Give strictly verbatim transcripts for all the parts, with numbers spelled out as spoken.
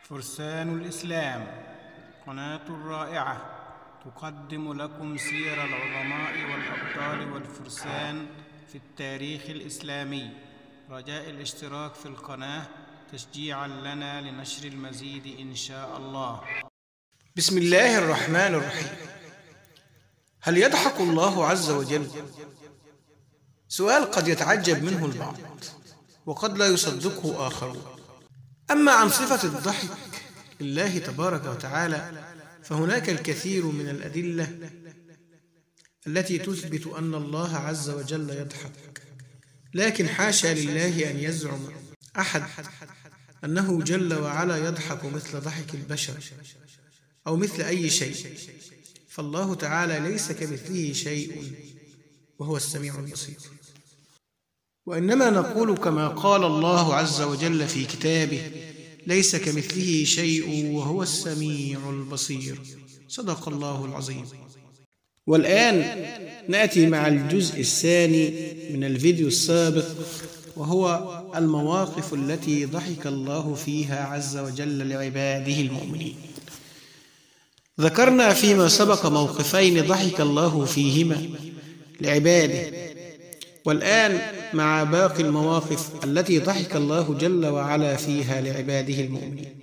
فرسان الإسلام، قناة رائعة تقدم لكم سير العظماء والأبطال والفرسان في التاريخ الإسلامي. رجاء الاشتراك في القناة تشجيعاً لنا لنشر المزيد إن شاء الله. بسم الله الرحمن الرحيم. هل يضحك الله عز وجل؟ سؤال قد يتعجب منه البعض وقد لا يصدقه آخرون. أما عن صفة الضحك لله تبارك وتعالى فهناك الكثير من الأدلة التي تثبت أن الله عز وجل يضحك، لكن حاشا لله أن يزعم أحد أنه جل وعلا يضحك مثل ضحك البشر أو مثل أي شيء، فالله تعالى ليس كمثله شيء وهو السميع البصير. وإنما نقول كما قال الله عز وجل في كتابه: ليس كمثله شيء وهو السميع البصير. صدق الله العظيم. والآن نأتي مع الجزء الثاني من الفيديو السابق، وهو المواقف التي ضحك الله فيها عز وجل لعباده المؤمنين. ذكرنا فيما سبق موقفين ضحك الله فيهما لعباده، والآن مع باقي المواقف التي ضحك الله جل وعلا فيها لعباده المؤمنين.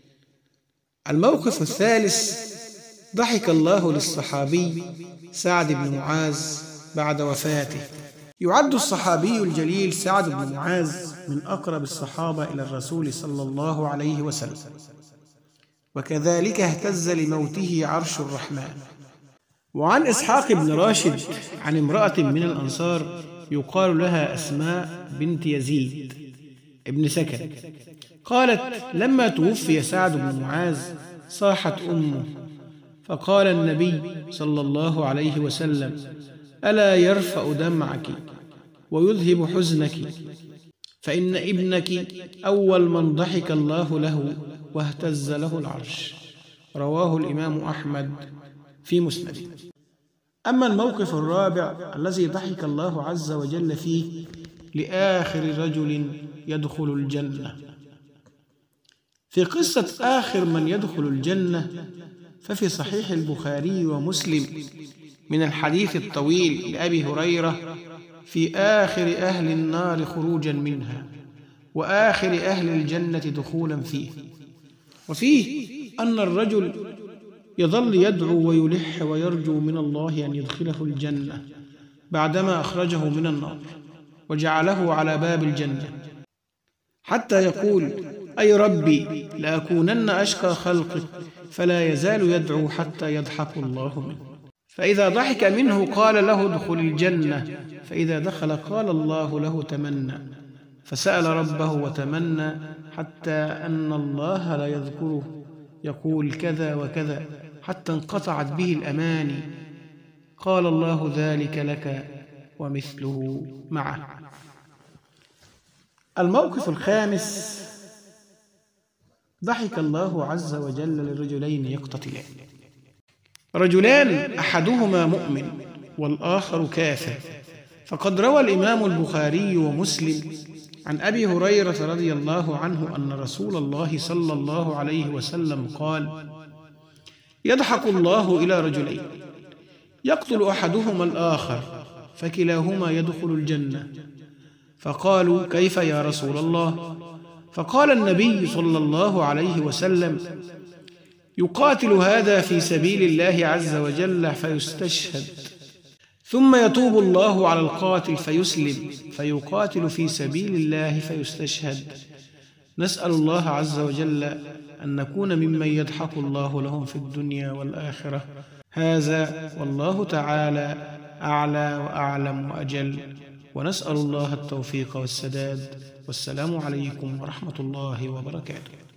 الموقف الثالث: ضحك الله للصحابي سعد بن معاذ بعد وفاته. يعد الصحابي الجليل سعد بن معاذ من أقرب الصحابة إلى الرسول صلى الله عليه وسلم، وكذلك اهتز لموته عرش الرحمن. وعن إسحاق بن راشد عن امرأة من الأنصار يقال لها أسماء بنت يزيد ابن سكن، قالت: لما توفي سعد بن معاذ صاحت أمه، فقال النبي صلى الله عليه وسلم: ألا يرفع دمعك ويذهب حزنك، فإن ابنك أول من ضحك الله له واهتز له العرش. رواه الإمام أحمد في مسنده. أما الموقف الرابع الذي ضحك الله عز وجل فيه لآخر رجل يدخل الجنة. في قصة آخر من يدخل الجنة ففي صحيح البخاري ومسلم من الحديث الطويل لأبي هريرة: في آخر أهل النار خروجا منها وآخر أهل الجنة دخولا فيه. وفيه أن الرجل يظل يدعو ويلح ويرجو من الله أن يدخله الجنة بعدما أخرجه من النار وجعله على باب الجنة، حتى يقول: أي ربي لأكونن أشقى خلقك، فلا يزال يدعو حتى يضحك الله منه. فإذا ضحك منه قال له: ادخل الجنة، فإذا دخل قال الله له: تمنى، فسأل ربه وتمنى حتى أن الله لا يذكره يقول كذا وكذا، حتى انقطعت به الأماني. قال الله: ذلك لك ومثله معه. الموقف الخامس: ضحك الله عز وجل لرجلين يقتتلان. رجلان أحدهما مؤمن والآخر كافر. فقد روى الإمام البخاري ومسلم عن أبي هريرة رضي الله عنه أن رسول الله صلى الله عليه وسلم قال: يضحك الله إلى رجلين يقتل أحدهما الآخر فكلاهما يدخل الجنة. فقالوا: كيف يا رسول الله؟ فقال النبي صلى الله عليه وسلم: يقاتل هذا في سبيل الله عز وجل فيستشهد، ثم يتوب الله على القاتل فيسلم فيقاتل في سبيل الله فيستشهد. نسأل الله عز وجل أن نكون ممن يضحك الله لهم في الدنيا والآخرة. هذا والله تعالى أعلى وأعلم وأجل، ونسأل الله التوفيق والسداد. والسلام عليكم ورحمة الله وبركاته.